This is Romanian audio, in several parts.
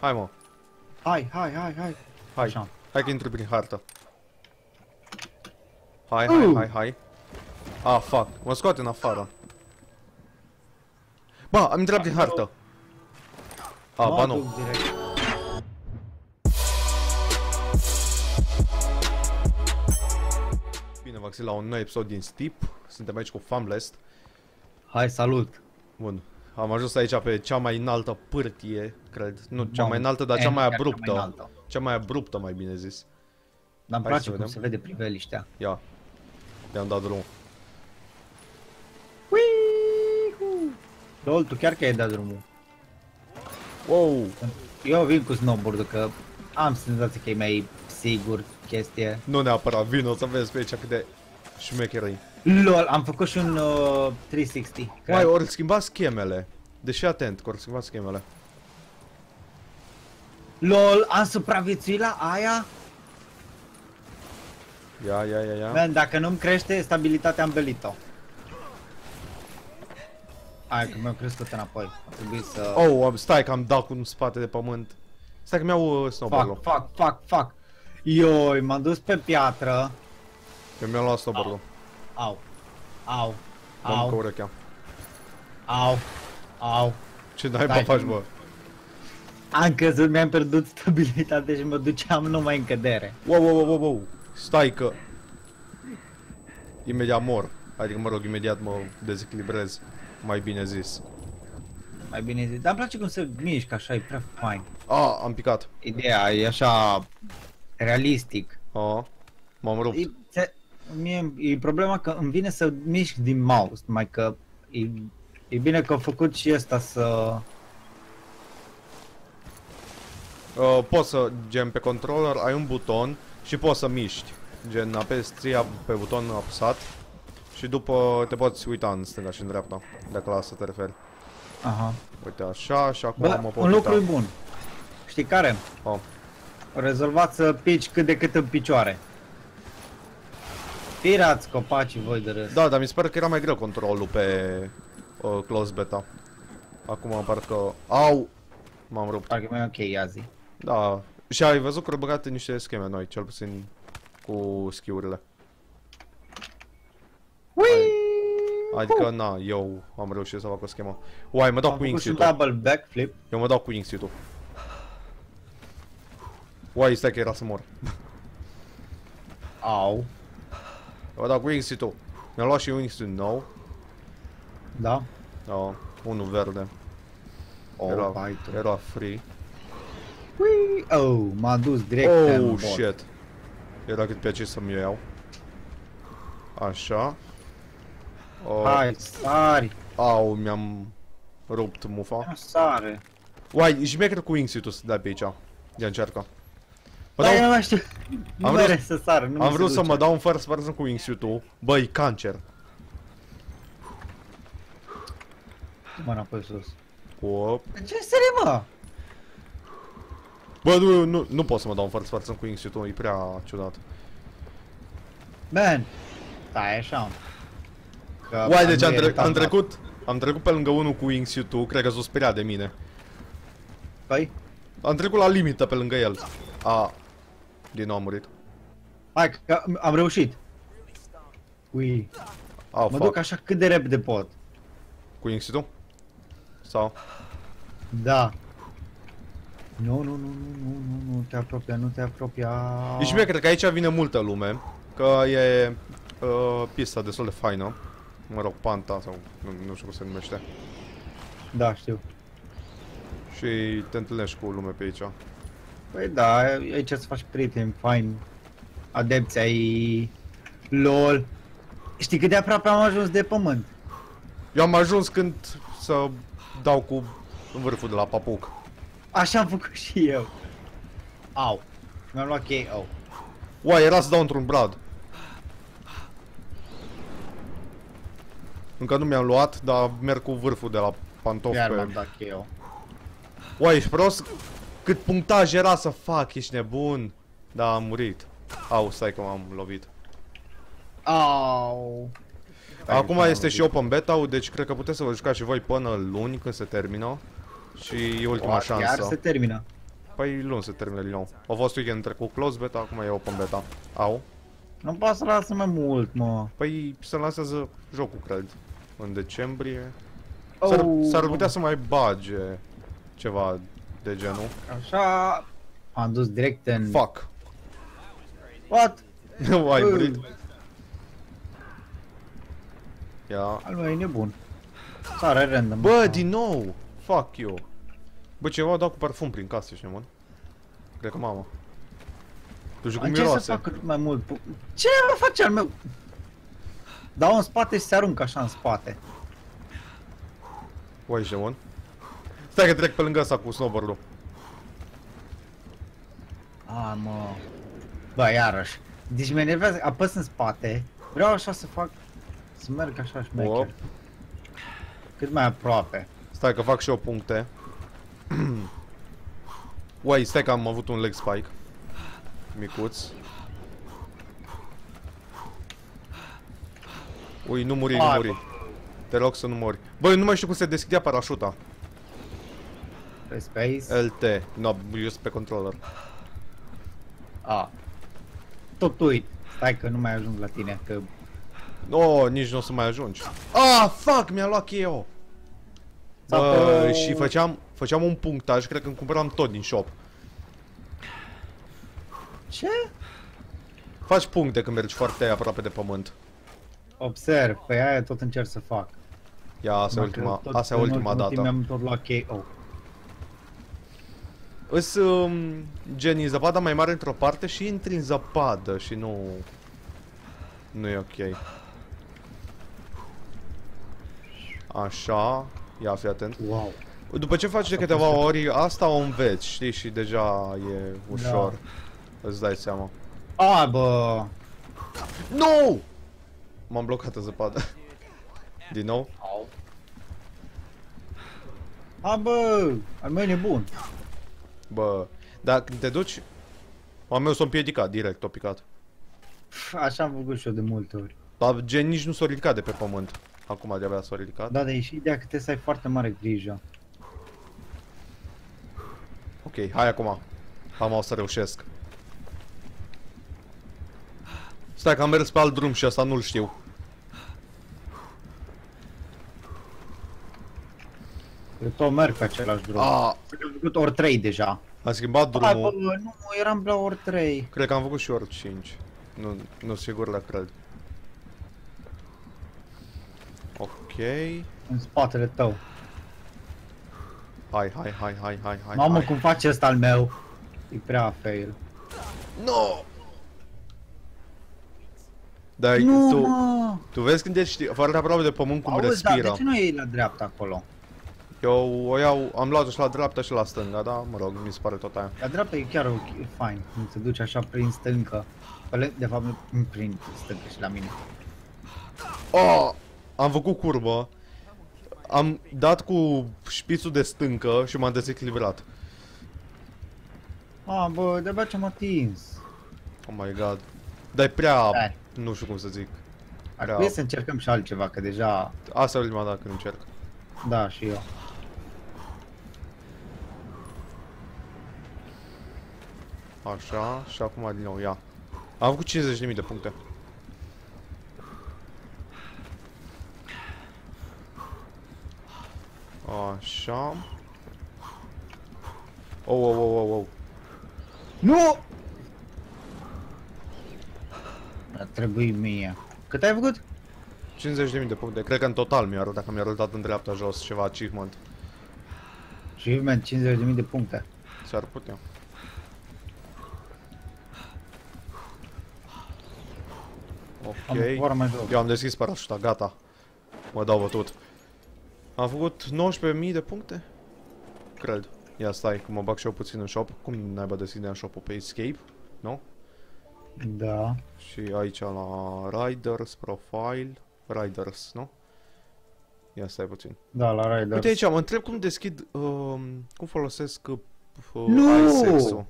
Hai, mă. Hai. Hai. Așa. Hai că intru prin hartă. Hai. Ah, fuck. Mă scoate în afară. Bă, am intrat prin hartă. Ah, ba nu. Bine, v-am găsit la un nou episod din Steep. Suntem aici cu Famblest. Hai, salut. Bun. Am ajuns aici pe cea mai înaltă pârtie, cred. Nu cea mai înaltă, dar cea mai abruptă. Cea mai abruptă, mai bine zis. Dar îmi place cum se vede priveliștea. Ia. I-am dat drumul. Lol, tu chiar că ai dat drumul. Wow! Eu vin cu snowboard-ul, că am senzația că e mai sigur chestie. Nu neapărat, vin, o să vezi pe aici cât de șmecheră-i. Lol, am făcut și un 360. Mai, ori schimba schemele. Deși atent, că ori schimba schemele. Lol, am supraviețuit la aia? Ia. Man, dacă nu-mi crește stabilitatea, am belit-o. Hai că mi-au crescut înapoi. A trebuit să... Oh, stai că am dat cu un spate de pământ. Stai că mi-au snowboard-ul. Fuck. Ioi, m-am dus pe piatră. Eu mi-am luat snowboard-ul. Au. Dă-mi cu urechea. Au. Ce naiba faci, bă? Am căzut, mi-am pierdut stabilitatea și mă duceam numai în cădere. Wow. Stai că... Imediat mor. Adică, mă rog, imediat mă dezechilibrez. Mai bine zis. Mai bine zis, dar îmi place cum se mișcă așa, e prea fain. Ah, am picat. Ideea e așa... realistic. M-am rupt. E problema că îmi vine să mișc din mouse, mai că... E bine că a făcut și ăsta să... Poți să, gen, pe controller ai un buton și poți să miști. Gen, apesi tria pe buton apăsat și după te poți uita în stânga și în dreapta, dacă la asta te referi. Aha. Uite așa și acum mă pot un lucru uita. bun. Știi care? Rezolvați să pici cât de cât în picioare. Tirați copacii voi de râs. Da, dar mi se pare că era mai greu controlul pe close beta. Acum parcă... Au! M-am rupt. Parcă mai ok azi. Da. Și ai văzut că au băgat niște scheme noi, cel puțin cu ski-urile. Adică, na, eu am reușit să fac o schemă. Uai, mă dau cu wingsuit-ul. Double backflip. Eu mă dau cu wingsuit-ul. Uai, stai că era să mor. Au. Mă dau cu wingsuit-ul. Mi-am luat și wingsuit nou. Da? Da, unul verde. Era free. Oh, m-a dus direct pe Oh, shit. Era cât pe ce să-mi iau. Așa. Hai, sari. Au, mi-am rupt mufa. Sare. Uai, ești șmecher cu wingsuit-ul să dai pe aici. Ia încearcă. Da, eu nu mai știu. Nu mere să sară, nu. Am vrut să mă dau un first person cu wingsuit-ul. Băi, cancer. Mă înapoi sus. Op. Ce serie, mă? Bă, nu pot să mă dau un first person cu wingsuit-ul, e prea ciudat. Man. Da, e așa. Uai, deci am trecut pe lângă unul cu wingsuit-ul, cred că s-o speriat de mine. Păi? Am trecut la limită pe lângă el. Din nou am murit. Hai, că am reușit. Ui. Mă duc așa cât de repede pot. Cu wingsuit-ul? Sau? Da. Nu, te apropia, nu te apropia. Deci mie cred că aici vine multă lume, că e pista destul de faină. Mă rog, panta sau nu știu cum se numește. Da, știu. Și te întâlnești cu lume pe aici. Păi da, aici să faci prieteni, fain. Adepți ai... LOL. Știi cât de aproape am ajuns de pământ? Eu am ajuns când să dau cu vârful de la papuc. Așa am făcut și eu. Au. Mi-am luat KO. Uai, era să dau într-un brad. Încă nu mi-am luat, dar merg cu vârful de la pantof Iar pe... m-am dat KO. Uai, ești prost? Cât punctaj era să fac, ești nebun? Da, am murit. Au, stai că m-am lovit. Au. Acum este și open beta-ul, deci cred că puteți să vă jucați și voi până luni când se termină. Și e ultima șansă. Chiar se termină. Păi luni se termină din nou. A fost weekend trecut close beta, acum e open beta. Au. Nu poate să lasă mai mult, mă. Păi se lansează jocul, cred. În decembrie. Oh. S-ar putea să mai bage ceva de genul. Așa... Am dus direct în... Fuck. What? Hybrid. Ia. Al meu e nebun. Sare random. Bă, din nou! Fuck you. Bă, ceva dau cu parfum prin casă, ești nebun? Cred că mama. Tu știi cum Încerc să miroase. fac cât mai mult. Ce mă face al meu? Dau în spate și se aruncă așa în spate. Ua, ești nebun? Stai că trec pe lângă ăsta cu snowboard-ul. A, mă. Bă, iarăși. Deci mă enervează, apăs în spate. Vreau așa să fac... Să merg așa șmecher. Op. Cât mai aproape. Stai că fac și eu puncte. Uai, stai că am avut un leg spike. Micuț. Ui, nu muri, nu muri. Te rog să nu mori. Băi, nu mai știu cum se deschidea parașuta. Pe space. LT. No, eu sunt pe controller. A. Tot uit. Stai că nu mai ajung la tine, că... No, nici nu o să mai ajungi. Ah, fuck, mi-a luat cheio. Bă, și făceam un punctaj, cred că îmi cumpăram tot din shop. Ce? Faci puncte când mergi foarte aproape de pământ. Observ, pe aia tot încerc să fac. Ia, asta e ultima dată. Mi-am tot luat KO. Îs gen zăpada mai mare într-o parte și intri în zăpadă și nu... Nu e ok. Așa, ia fi atent. Wow. După ce faci de câteva ori, asta o înveți, știi, și deja e ușor. Da. Îți dai seama. A, bă! Nu! M-am blocat în zăpadă. Din nou? A, bă! Al meu e nebun. Bă, dar când te duci... Al meu s-a împiedicat, direct, o picat. Așa am făcut și eu de multe ori. Dar gen nici nu s-a ridicat de pe pământ. Acum de-abia s-a ridicat. Da, dar e și ideea că trebuie să ai foarte mare grijă. Ok, hai acum. Am o să reușesc. Stai că am mers pe alt drum și asta nu-l știu. Eu tot merg pe același drum. Am făcut ori 3 deja. Am schimbat Hai, bă, drumul. nu, eram la ori 3. Cred că am făcut și ori 5. Nu sigur, dar cred. Ok. În spatele tău. Hai. Mamă, hai. cum face ăsta al meu? E prea fail. No! Dar Nu, tu, mă! tu vezi când ești foarte aproape de pământ cum Auzi, respiră. da, de ce nu e la dreapta acolo? Eu o iau, am luat-o și la dreapta și la stânga, da? Mă rog, mi se pare tot aia. La dreapta e chiar ok, e fine. Când te duci așa prin stâncă. De fapt, nu prin stâncă și la mine. Oh! Am făcut curbă. Am dat cu șpițul de stâncă și m-am dezechilibrat. Ah, bă, de-abia ce-am atins. Oh my god. Dar e prea... Hai. Nu știu cum să zic. Ar trebui să încercăm și altceva, că deja... Asta e ultima dată când încerc. Da, și eu. Așa, și acum din nou, ia. Am făcut 50.000 de puncte. Așa. Oh. Nu! Ar trebui mie. Cât ai făcut? 50.000 de puncte. Cred că în total mi-a arătat, că mi-a arătat în dreapta jos ceva achievement. Achievement 50.000 de puncte. S-ar putea. Ok. Eu am deschis parașuta, gata. Mă dau bătut. Am făcut 19.000 de puncte? Cred. Ia stai, că mă bag și eu puțin în shop. Cum naiba deschideam shop-ul pe Escape? Nu? Da. Și aici la Riders, Profile, Riders, nu? Ia stai puțin. Da, la Riders. Uite aici, mă întreb cum deschid, cum folosesc Nu! iSex-ul.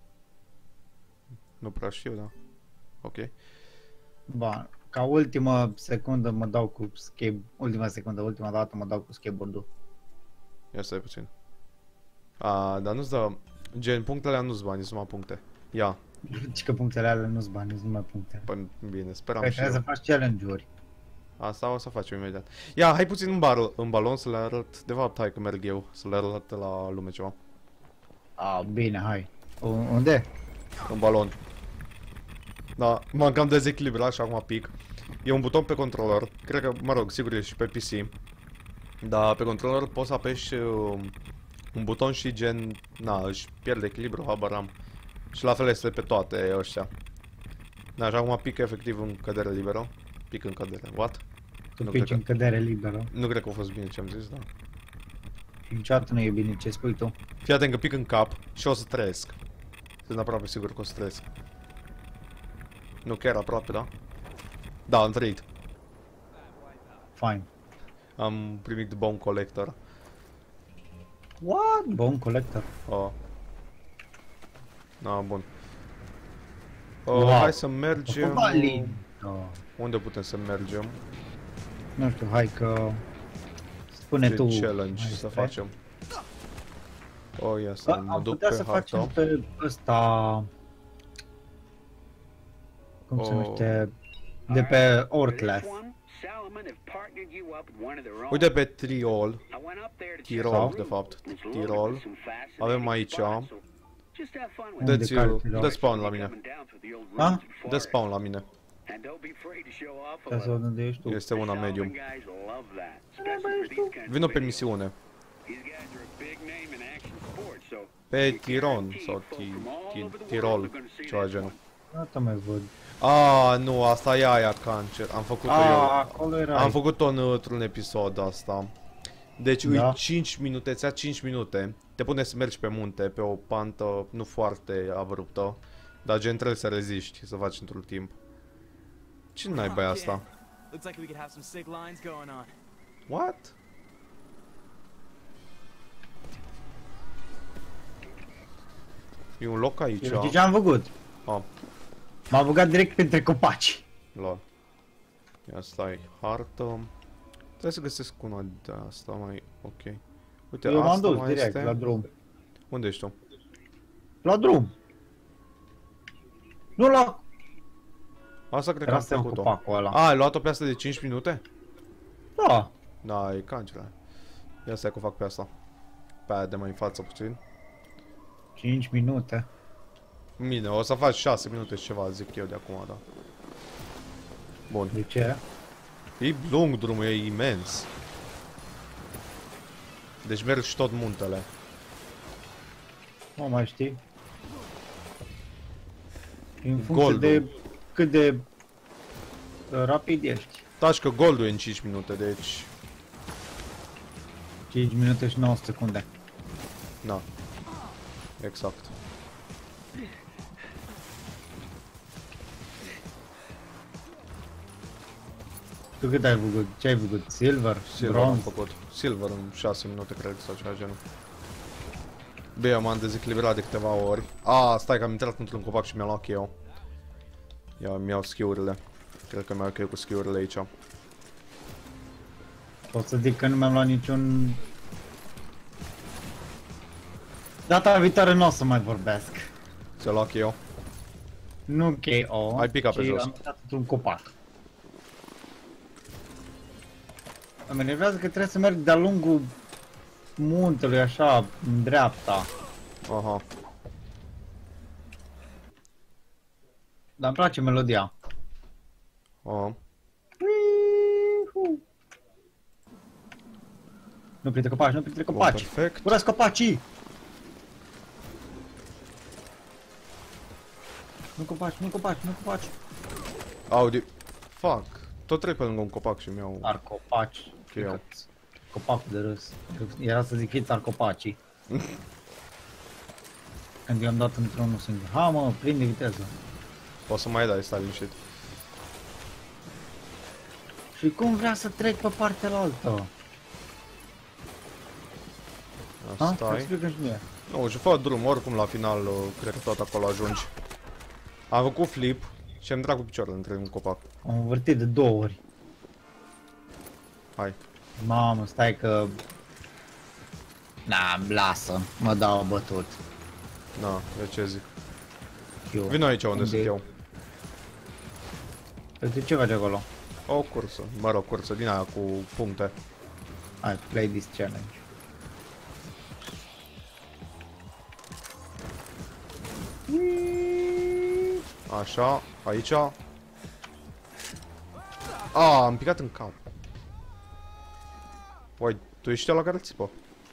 Nu prea știu, da. Ok. Ba, ca ultima secundă mă dau cu ultima dată mă dau cu skateboard-ul. Ia stai puțin. Dar nu-ți dă... Gen, punctele alea nu-s bani, sunt numai puncte. Ia, Zici că punctele alea nu-s bani, nu numai puncte. păi bine, speram Păi și trebuie eu. să faci challenge-uri. Asta o să facem imediat. Ia, hai puțin în balon să le arăt. De fapt, hai că merg eu să le arăt la lume ceva. Bine, hai. Unde? În balon. Da, m-am cam dezechilibrat și acum pic. E un buton pe controller. Cred că, mă rog, sigur e și pe PC. Dar pe controller poți să apeși un buton și gen, na, își pierde echilibru, habar am. Și la fel este pe toate ăștia. Da, și acum pic efectiv în cădere liberă. Pic în cădere, what? Tu Nu pici cred în cădere liberă. Nu cred că a fost bine ce am zis, da. Niciodată nu e bine ce spui tu. Fii atent că pic în cap și o să trăiesc. Sunt aproape sigur că o să trăiesc. Nu chiar aproape, da? Da, am trăit. Fine. Am primit Bone Collector. What? Bun collector. Oh. Da, bun. Wow. Hai să mergem... Valid. Unde putem să mergem? Nu știu, hai că... Spune Ce tu. challenge mai să despre. facem? Oh, ia să mă Am duc putea pe să hartă. facem pe ăsta... Cum se Oh. numește? De pe Ortles. Uite pe Tirol. Tirol, Sau? de fapt. Tirol. Avem aici. Unde Dă-ți care Tirol? dă spawn la mine. Ha? Dă spawn la mine. Ca să văd unde ești tu. Este una medium. Vino pe misiune. Pe Tiron sau Tirol, ceva genul. Gata, mai văd. Nu, asta e aia cancer. Am făcut-o eu. Acolo era. Am făcut-o într-un episod asta. Deci, Da. 5 minute, ți-a 5 minute. Te pune să mergi pe munte, pe o pantă nu foarte abruptă. Dar gen trebuie să reziști, să faci într-un timp. Ce naiba e asta? Looks like we could have some sick lines going on. What? E un loc aici. Știi ce am făcut? Ah, M-am băgat direct printre copaci. lol. Ia stai, hartă. Trebuie să găsesc una de asta mai ok. Uite, Eu m-am asta dus mai direct este. la drum. Unde ești tu? La drum. Nu la... Asta cred că Era am asta în făcut-o. copacul ăla. Ai luat-o pe asta de 5 minute? Da. Da, e cancela. Ia stai că o fac pe asta. Pe aia de mai în față puțin. 5 minute. Bine, o să faci 6 minute și ceva, zic eu de acum, da. Bun. De ce? E lung drumul, e imens. Deci mergi tot muntele. Nu mai știi. În funcție Goldul. de cât de rapid ești. Taci că goldul e în 5 minute, deci... 5 minute și 9 secunde. Na. Exact. Tu cât ai făcut? Ce ai făcut? Silver? Silver am Bronze? făcut. Silver în 6 minute, cred, sau ceva genul. Bine, eu m-am dezechilibrat de câteva ori. Stai că am intrat într-un copac și mi-a luat eu. Ia, mi-au skill-urile. Cred că mi-au cu skill-urile aici. Pot să zic că nu mi-am luat niciun... Data viitoare nu o să mai vorbesc. Ți-a luat eu. Nu KO. Ai picat pe ci jos. am intrat într-un copac. Mă enervează că trebuie să merg de-a lungul muntelui așa, în dreapta. Aha. Dar îmi place melodia. Aha. Nu printre copaci, nu printre Bun, copaci. perfect. Urăsc copacii! Nu copaci, nu copaci, nu copaci. Audi. Fuck. Tot trec pe lângă un copac și mi-au... Ar copaci. eu. Copacul de râs. Era să zic hit ar copacii. Când i-am dat într-unul singur. Ha mă, prinde viteză. Poți să mai dai, stai liniștit. Și cum vrea să trec pe partea altă? Ha? Stai. Explică și mie. Nu, și fă drum, oricum la final, cred că tot acolo ajungi. Am făcut flip și am dat cu piciorul între un copac. Am învârtit de 2 ori. Hai. Mamă, stai că... Na, lasă, mă dau bătut. Na, de ce zic. Eu. Vino aici unde sunt eu. Tu ce faci acolo? O cursă, mă rog, cursă din aia cu puncte. Hai, play this challenge. Așa, aici. Am picat în cap. Uai, tu ești ăla care țipă.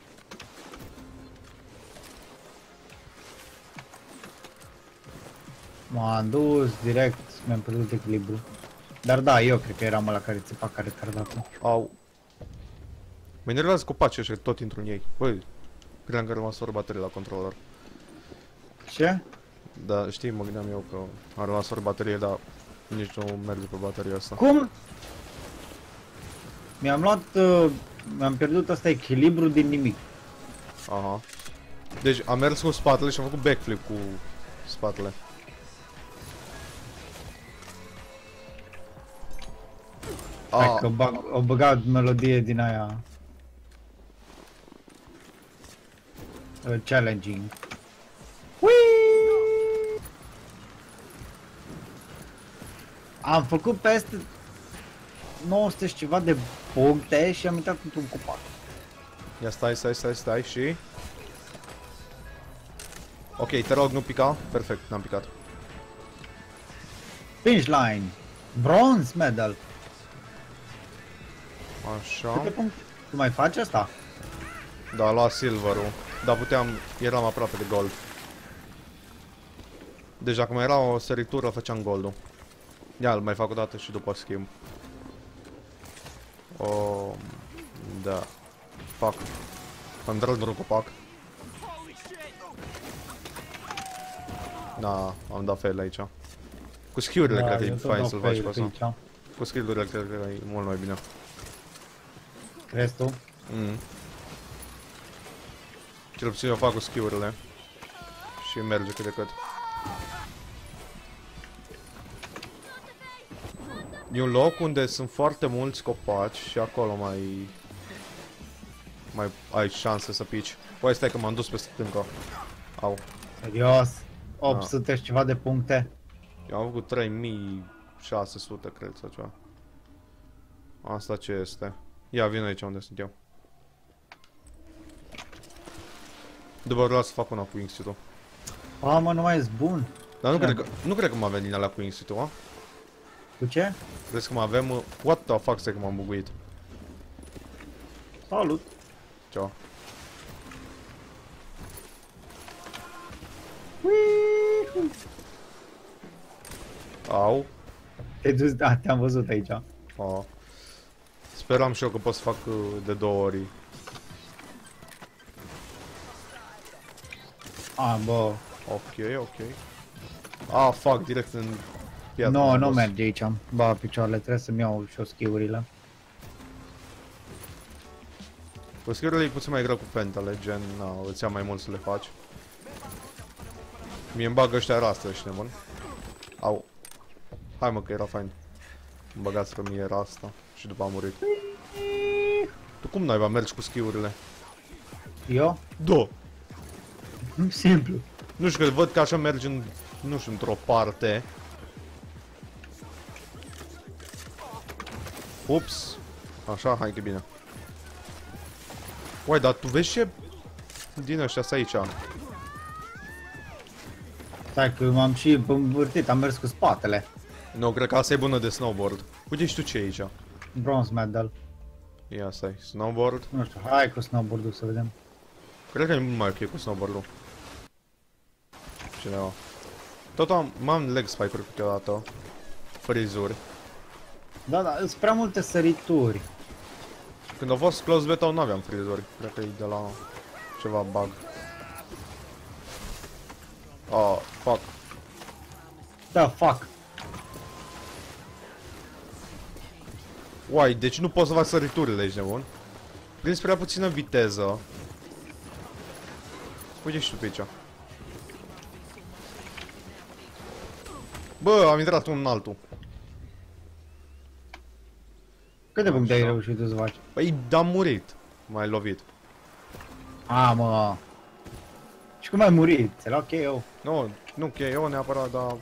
M-am dus direct, mi-am pierdut echilibru. Dar da, eu cred că eram ăla care țipa, care tardatul. Au. Mă enervează copacii ăștia, tot intru în ei. Băi, credeam că a rămas fără baterie la controller. Ce? Da, știi, mă gândeam eu că a rămas fără baterie, dar nici nu merge pe bateria asta. Cum? Mi-am luat, mi-am pierdut asta echilibru din nimic. Aha. Deci am mers cu spatele și am făcut backflip cu spatele. Hai că o băgat melodie din aia. Challenging. Whee! Am făcut peste 900 și ceva de puncte și am intrat într-un copac. Ia stai și... Ok, te rog, nu pica. Perfect, n-am picat. Finish line. Bronze medal. Așa. Câte puncte? Tu mai faci asta? Da, lua silverul. Dar puteam, eram aproape de gold. Deci dacă mai era o săritură, făceam goldul. Ia, îl mai fac o dată și după schimb. Da. Fac. Am tras într-un copac. Da, am dat fail aici. Cu skill-urile cred că e fain să-l faci pe asta. Cu skill-urile cred că e mult mai bine. Crezi tu? Cel puțin eu fac cu skill-urile. Și merge cât de cât. E un loc unde sunt foarte mulți copaci și acolo mai ai șanse să pici. Păi stai că m-am dus pe stâncă. Au. Serios? 800 și ceva de puncte? Eu am făcut 3600 cred sau ceva. Asta ce este? Ia, vin aici unde sunt eu. După vreau să fac una cu Institute-ul. A, mă, nu mai ești bun. Dar nu cred că mă avem din alea cu Institute-ul, a? Cu ce? Crezi că mă avem... What the fuck, stai că m-am buguit. Salut. Ceau. Au. Te-ai dus, da, te-am văzut aici. Speram și eu că pot să fac de 2 ori. Bă. Ok. Fuck, direct în piatră. No, nu merge aici. Ba, picioarele, trebuie să-mi iau și eu skill-urile. Cu skill-urile e puțin mai greu cu pentele, gen, îți ia mai mult să le faci. Mie-mi bagă ăștia rastă, ești nebun. Au. Hai mă, că era fain. Îmi băgați că mie era asta și după am murit. Tu cum naiba mergi cu skill-urile? Eu? Da. Simplu. Nu știu, că văd că așa mergi în, nu știu, într-o parte. Ups. Așa, hai că bine. Uai, dar tu vezi ce din ăștia aici? Stai că m-am și învârtit, am mers cu spatele. Nu, cred că asta e bună de snowboard. Uite și tu ce e aici. Bronze medal. Ia stai, snowboard. Nu știu, hai cu snowboard-ul să vedem. Cred că e mult mai ok cu snowboard-ul. Cineva. Tot am leg spike-uri câteodată. Frizuri. Da, sunt prea multe sărituri. Când a fost close beta nu aveam frizuri. Cred că e de la ceva bug. Fuck. Da, fuck. Uai, deci nu pot să fac săriturile, ești nebun? Prins prea puțină viteză. Uite și tu pe aici. Bă, am intrat unul în altul. Câte puncte ai reușit să faci? Păi, am murit. M-ai lovit. Mă. Și cum ai murit? Ți-ai luat KO? Nu KO neapărat, dar...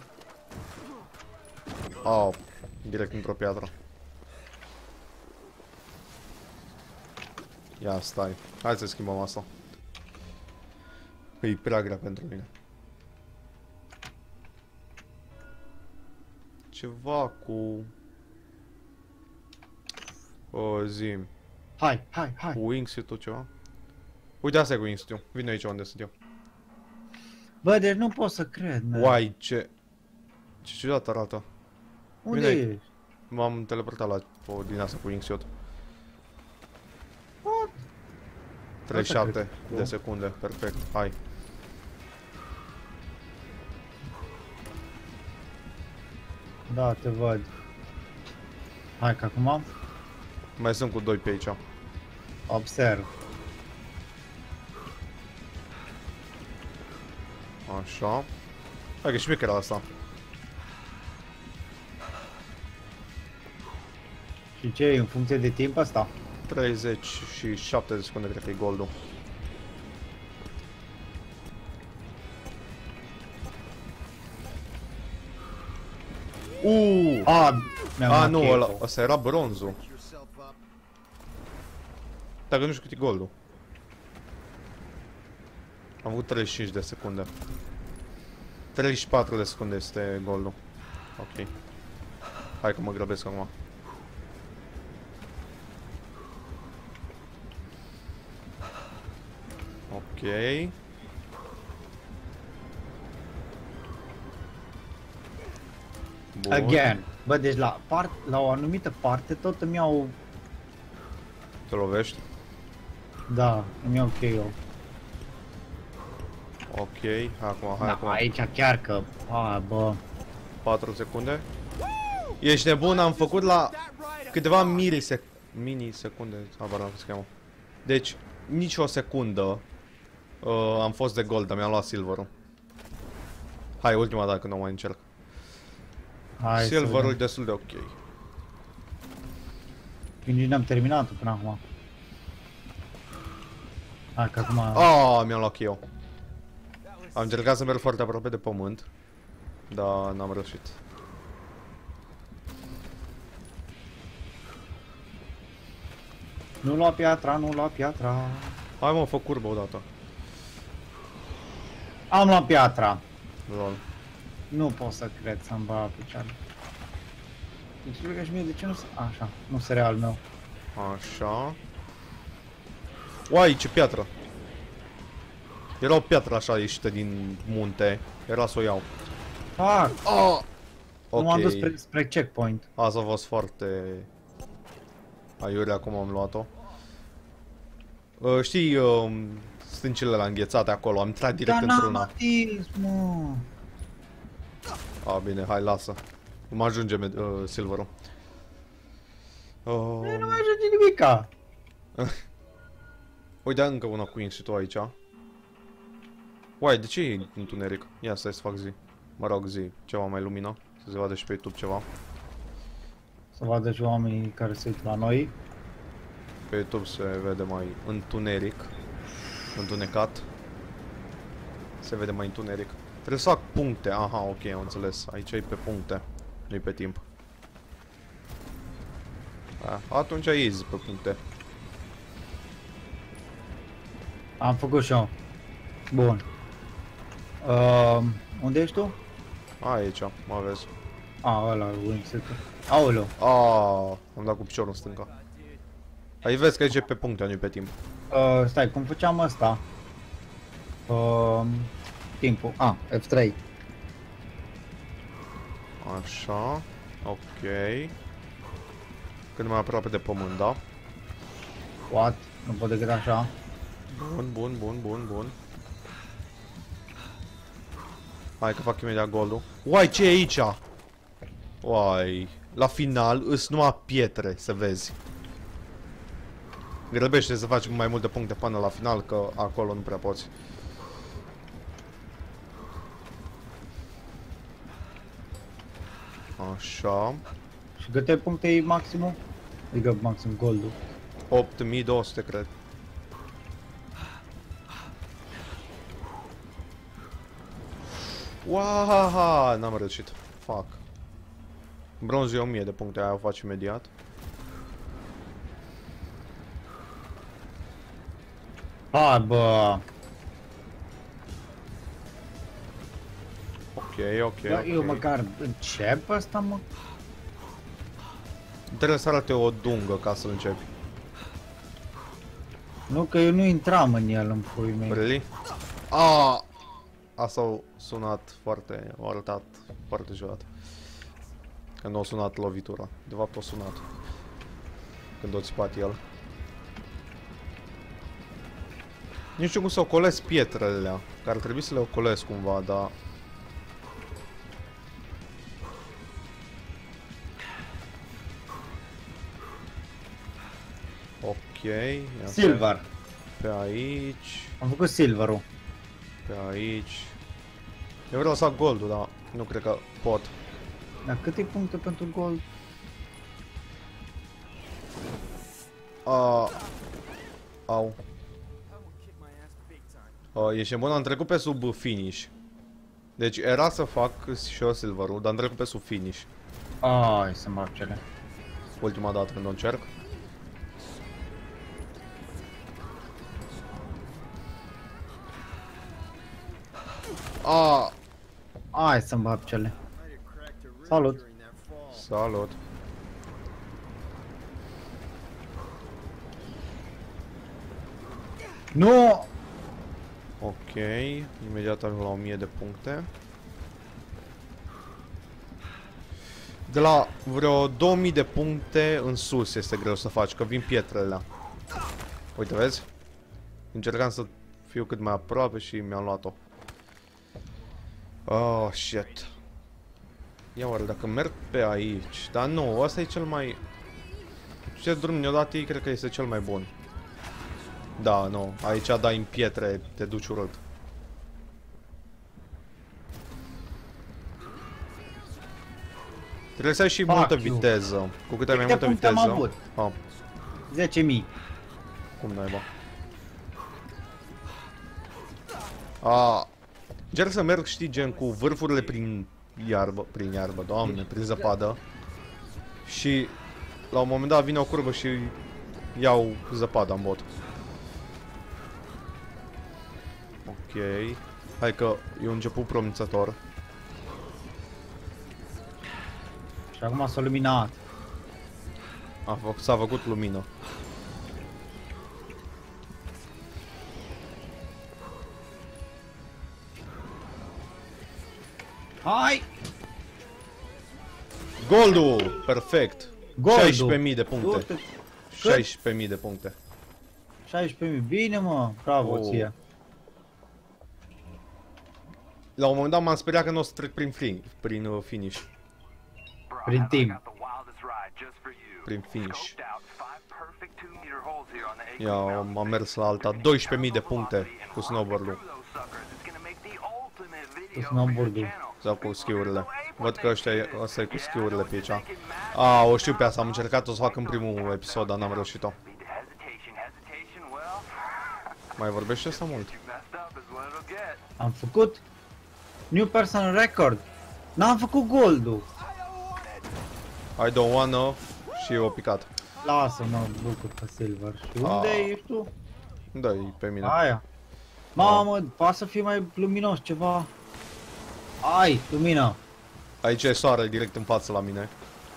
Au, direct într-o piatră. Ia stai, hai să schimbăm asta. E prea grea pentru mine. Ceva cu... Zim. Hai. Cu wingsuit-ul ceva? Uite, asta e cu wingsuit-ul. Vine aici unde sunt eu. Bă, deci nu pot să cred, man. Uai, ce ciudat arată. Unde vine ești? M-am teleportat la o din asta cu wingsuit. What? 37 de secunde, perfect, hai. Da, te văd. Hai, că acum Mai sunt cu 2 pe aici. observ. Așa. Hai că șmecher asta. Și ce e, în funcție de timp asta? 37 de secunde cred că e goldul. Mi-am Nu, luat KO. ăsta era bronzul. Dacă nu știu cât e goldul. Am avut 35 de secunde. 34 de secunde este goldul. Ok. Hai că mă grăbesc acum. Ok. Bun. Again. Bă, deci la o anumită parte tot îmi iau... Te lovești? Da, îmi iau KO. Ok, acum, hai Da, acum. aici chiar că... bă... 4 secunde. Ești nebun, am făcut la câteva minisecunde, habar n-am cum se cheamă. Deci, nici o secundă am fost de gold, dar mi-am luat silverul. Hai, ultima dată când o mai încerc. Hai să Silverul e vedem. destul de ok. Nici n-am terminat-o până acum. Hai că acum... Mi-am luat eu. Am încercat să merg foarte aproape de pământ, dar n-am reușit. Nu lua piatra, nu lua piatra. Hai mă, fă curbă odată. Am luat piatra. Lol. Nu pot să cred să-mi bag picioarele. Explică și mie de ce nu se... Așa, nu se al meu. Așa. Uai, ce piatră! Era o piatră așa ieșită din munte. Era să o iau. Fuck! Ok. Nu m-am dus spre checkpoint. Asta a fost foarte... aiurea, acum am luat-o. Știi, stâncile la înghețate acolo, am intrat direct Dar n-am într-una. atins, mă! Bine, hai, lasă. Nu mă ajunge silverul. Nu mai ajunge nimica! Uite, încă una cu wingsuit-ul aici. Uai, de ce e întuneric? Ia stai să fac zi. Mă rog, zi, ceva mai lumină. Să se vadă și pe YouTube ceva. Să vadă și oamenii care se uită la noi. Pe YouTube se vede mai întuneric. Întunecat. Se vede mai întuneric. Trebuie să fac puncte. Aha, ok, am înțeles. Aici e pe puncte. Nu-i pe timp. Atunci e easy pe puncte. Am făcut și eu. Bun. Unde ești tu? Aici, mă vezi. Ăla, wingsuit-ul. Aoleu. Am dat cu piciorul în stânga. Ai vezi că aici e pe puncte, nu-i pe timp. Stai, cum făceam asta? Timpul. F3. Așa. Ok. Cât mai aproape de pământ, da? What? Nu pot decât așa. Bun. Hai că fac imediat golul. Uai, ce e aici? Uai. La final îs numai pietre, să vezi. Grăbește să faci mai multe puncte până la final, că acolo nu prea poți. Așa. Și câte puncte e maximul? Adică maxim goldul. 8200, cred. Wahaha, n-am reușit. Fuck. Bronzul e 1000 de puncte, aia o faci imediat. Hai, bă. Ok. Eu măcar încep asta, mă. Trebuie să arate o dungă ca să începi. Nu, că eu nu intram în el, în pui mei. Really? Asta a sunat foarte, a arătat foarte ciudat. Când a sunat lovitura. De fapt a sunat. Când a țipat el. Nu știu cum să ocolesc pietrele alea. Că ar trebui să le ocolesc cumva, dar... Ok, ia Silver. pe aici, Am făcut silverul. pe aici. Eu vreau să fac goldul, dar nu cred că pot. Dar câte puncte pentru gold? Au. I will kick my ass big time. Ești bun, am trecut pe sub finish. Deci era să fac și eu silverul, dar am trecut pe sub finish. Ai, să mă cele. Ultima dată când o încerc. Hai să-mi bag cele. Might have cracked a rib Salut. during that fall. Salut. Nu! Ok, imediat ajung la 1000 de puncte. De la vreo 2000 de puncte în sus este greu să faci, că vin pietrele alea. Uite, vezi? Încercam să fiu cât mai aproape și mi-am luat-o. Oh, shit. Ia oare dacă merg pe aici. Dar nu, ăsta e cel mai... Ce drum ne-o dat ei, cred că este cel mai bun. Da, nu, aici dai în pietre, te duci urât. Trebuie să ai și Fuck multă you. viteză. Cu cât ai mai Câte multă puncte am viteză... avut? Ah, 10.000. cum naiba. Încerc să merg, știi, gen cu vârfurile prin iarbă, doamne, prin zăpadă. Și la un moment dat vine o curbă și iau zăpada în bot. Ok. Hai că e un început promițător. Și acum s-a luminat. S-a făcut lumină. Hai! Goldul! Perfect! Goldul. 16.000 de puncte. Du-te. 16.000 de puncte. 16.000. Bine, mă. Bravo Oh. ție. La un moment dat m-am speriat că nu o să trec prin finish. Prin timp. Prin finish. Ia, m-am mers la alta. 12.000 de puncte cu snowboard-ul. Cu snowboard-ul. Sau cu skiurile. Văd că ăsta e cu skiurile pe aici. O știu pe asta, am încercat-o să fac în primul episod, dar n-am reușit-o. Mai vorbește asta mult. Am făcut New Personal Record. N-am făcut goldul. I don't wanna și o picat. Lasă-mă, bucur pe silver. Și unde ești tu? Dă-i pe mine. Aia. Mamă, poate să fie mai luminos ceva. Ai, lumină. Aici e soare direct în față la mine.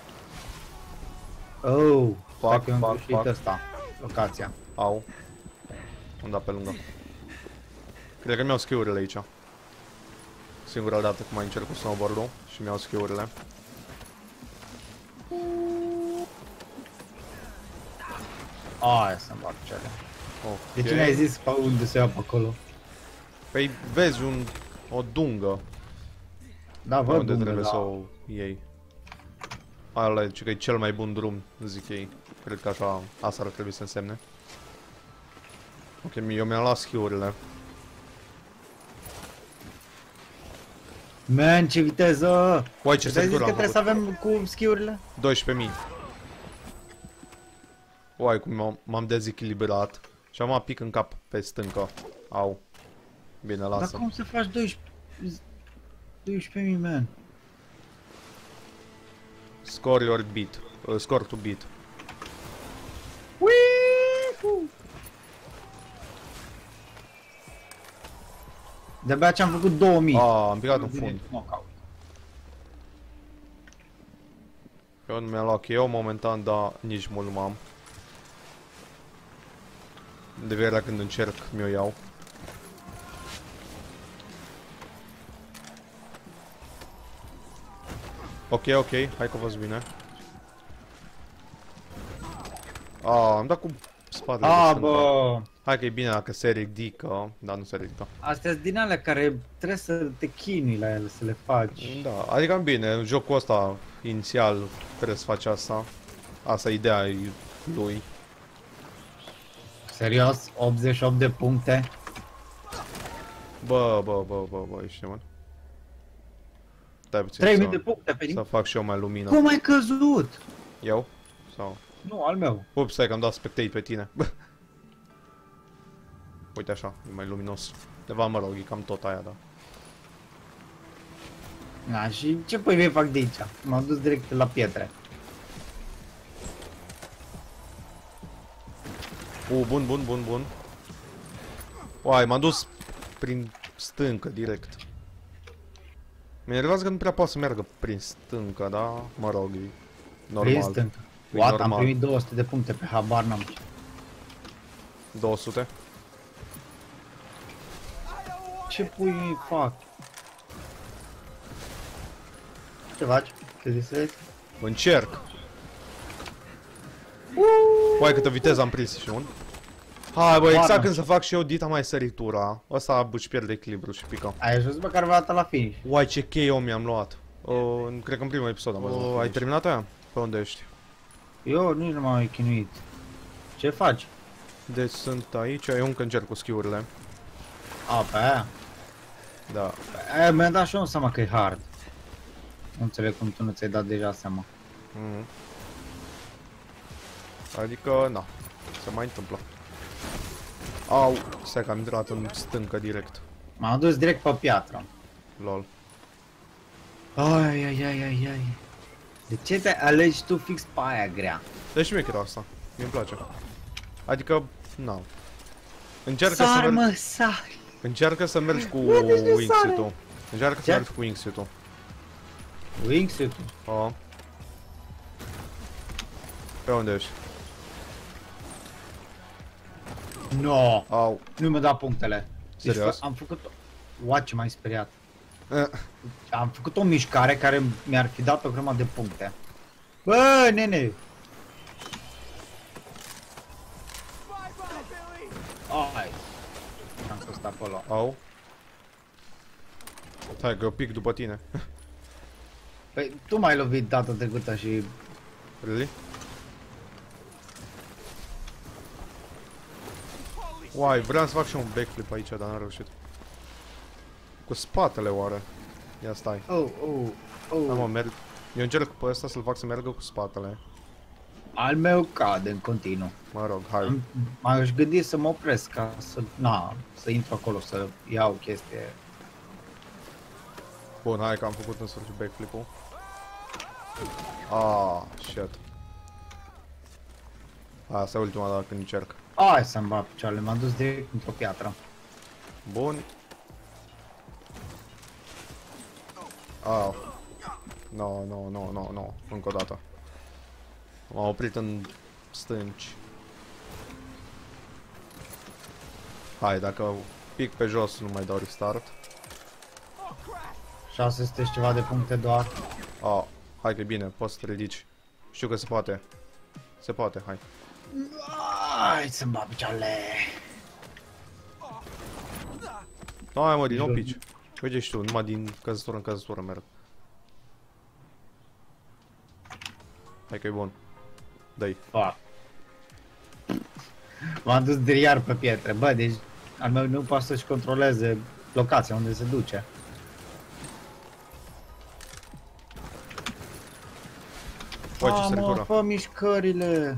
Oh, Fac, că am fac, greșit fac. ăsta. Locația. Au. Am dat pe lângă. Cred că mi-au skiurile aici. Singura dată cum mai încerc cu snowboard-ul și mi-au skiurile. Aia să-mi bag cele. Ok. De ce n-ai zis pe unde se ia pe acolo? Păi vezi o dungă. Da, văd Unde unde, trebuie da. să o iei. Ala e că e cel mai bun drum, zic ei. Cred că așa, asta ar trebui să însemne. Ok, eu mi-am luat skiurile. Man, ce viteză! Uai, ce Ți-ai zis sectură că am trebuie să făcut. avem cu skiurile? 12.000. Uai, cum m-am dezechilibrat. Și am pic în cap pe stâncă. Au. Bine, Dar lasă. cum să faci 12... 12.000, man. Score your beat. Score to beat. Uiiii! De-abia ce-am făcut 2000. Am picat în fund. Knockout. Eu nu mi-am luat eu momentan, dar nici mult nu m-am. De fiecare când încerc, mi-o iau. Ok, hai că v-ați bine. Am dat cu spatele de stânga. Bă! Hai că e bine dacă se ridică, dar nu se ridică. Astea sunt din alea care trebuie să te chinui la ele, să le faci. Da, adică bine, în jocul ăsta inițial trebuie să faci asta. Asta e ideea lui. Serios? 88 de puncte? Bă, ești mă. Stai puțin 3000 să, de puncte pe să fac și eu mai lumină. Cum ai căzut? Eu? Sau? Nu, al meu. Ups, stai că am dat spectate pe tine. Uite așa, e mai luminos. Deva, mă rog, e cam tot aia, da. Da, și ce păi vei fac de aici? M-am dus direct la pietre. Bun. Uai, m-am dus prin stâncă direct. Mi-e enervează că nu prea poate să meargă prin stâncă, da? Mă rog, e normal. Prin stâncă. E What? Am normal. primit 200 de puncte pe habar n-am. 200. Ce pui mi fac? Ce faci? Te distrezi? Încerc. Uai, câtă viteză am prins și un. Hai, bă, exact Doamne. când să fac și eu dita mai săritura. Ăsta își pierde echilibru și pică. Ai ajuns măcar vreodată la finish. Uai, ce KO mi-am luat. Cred că în primul episod am văzut. Ai terminat aia? Pe unde ești? Eu nici nu m-am chinuit. Ce faci? Deci sunt aici, eu încă încerc cu skill-urile. A, pe aia? Da. Aia mi-a dat și eu seama că e hard. Nu înțeleg cum tu nu ți-ai dat deja seama. Mhm. Adică, na, se mai întâmplă. Au, stai că am intrat în stâncă direct. M-am dus direct pe piatră. Lol. Ai. De ce te alegi tu fix pe aia grea? Deci șmecher asta. Mi-mi place. Adică, na. Încearcă Sar, să mergi, mă, sar! încearcă să mergi cu Bă, deci nu wingsuit-ul. Încearcă să Ce? mergi cu wingsuit-ul. Wingsuit-ul. O. Pe unde ești? No! Au. Nu mi-a dat punctele. Deci Serios? am făcut... What, ce m-ai speriat. Eh, Am făcut o mișcare care mi-ar fi dat o grămadă de puncte. Bă, nene! Ai! Am fost acolo. Au. Hai că eu pic după tine. Păi, tu m-ai lovit data trecută și... Really? Uai, vreau să fac și un backflip aici, dar n-am reușit. Cu spatele oare? Ia stai. Da, mă, merg. Eu încerc pe ăsta să-l fac să meargă cu spatele. Al meu cade în continuu. Mă rog, hai. M-aș gândi să mă opresc ca să... Na, să intru acolo, să iau chestie. Bun, hai că am făcut în sfârșit backflip-ul. Ah, shit. Asta e ultima dată când încerc. Hai să-mi bat picioarele, m-am dus direct într-o piatră. Bun. Ah. No. Încă o dată. M-am oprit în stânci. Hai, dacă pic pe jos, nu mai dau restart. 600 și ceva de puncte doar. Ah, hai că e bine, poți să te ridici. Știu că se poate. Se poate, hai. Hai să-mi bat picioarele. Hai mă, din nou pici. Uite și tu, numai din căzătură în căzătură merg. Hai că e bun. Dă-i. Fuck. M-am dus de iar pe pietre. Bă, deci al meu nu poate să-și controleze locația unde se duce. Bă, ce Mă, săritură. fă mișcările.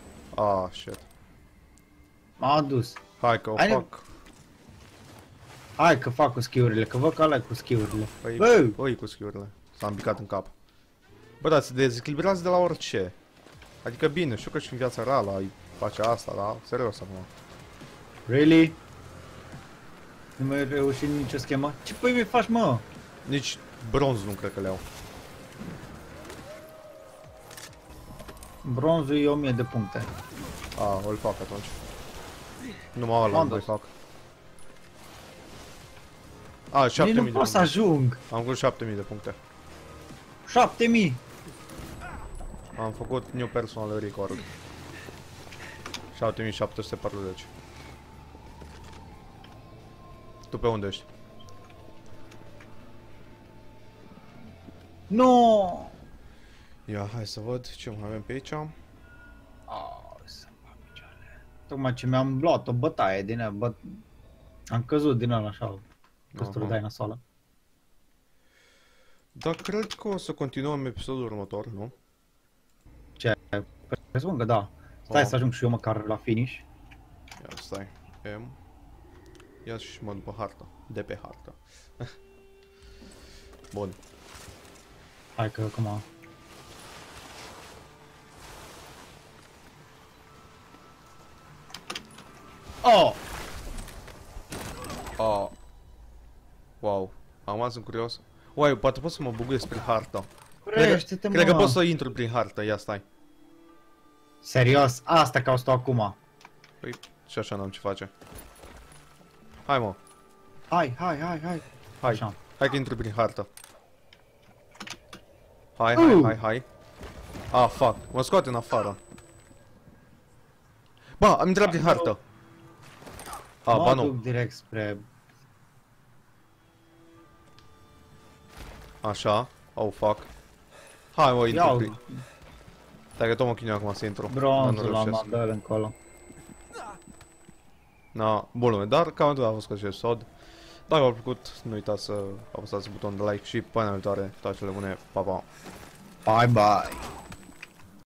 Ah, shit. M-am dus. Hai că o Hai, fac. Hai că fac cu skiurile, că văd că ăla cu skiurile. Păi, Bă! oi cu schiurile. S-a împicat în cap. Bă, dar se dezechilibrează de la orice. Adică bine, știu că și în viața reală ai face asta, dar serios acum. Really? Nu mai reușit nicio schemă? Ce păi mi faci, mă? Nici bronz nu cred că le au. Bronzul e 1000 de puncte. A, îl fac atunci. Numai ăla M-am nu mai dus. fac. A, Nici 7000 nu de pot să puncte. ajung. Am făcut 7000 de puncte. 7000. Am făcut new personal record. 7740. Tu pe unde ești? Nu. Ia, hai să văd ce mai avem pe aici. Să-mi fac picioarele. Tocmai ce mi-am luat o bătaie din ea, am căzut din ăla așa, căstură Aha. de aia nasoală. Dar cred că o să continuăm episodul următor, nu? Ce? Presupun că da. Stai Oh. să ajung și eu măcar la finish. Ia stai. M. Ia și mă după harta. De pe hartă. Bun. Hai că acum... Oh! A. Wow. Acum sunt curios. Uai, poate pot să mă buguiesc prin hartă. Crește-te, mă! Cred că pot să intru prin hartă, ia stai. Serios? Asta caut tu acum. Păi, și așa n-am ce face. Hai mă, Hai. hai. Așa. Hai că intru prin hartă. Hai. Ah, fuck, mă scoate în afară. Ba, am intrat prin hartă. Ah, ba Mă nu. duc direct spre... Așa. Oh, fuck. Hai mă, intru Iau prin. Stai că tot mă chinui acum să intru. Dar nu bronzul la reușesc. mandal încolo. Na, bun, dar cam atât a fost acest episod. Dacă v-a plăcut, nu uitați să apăsați butonul de like și până la viitoare, toate cele bune, pa, pa! Bye bye!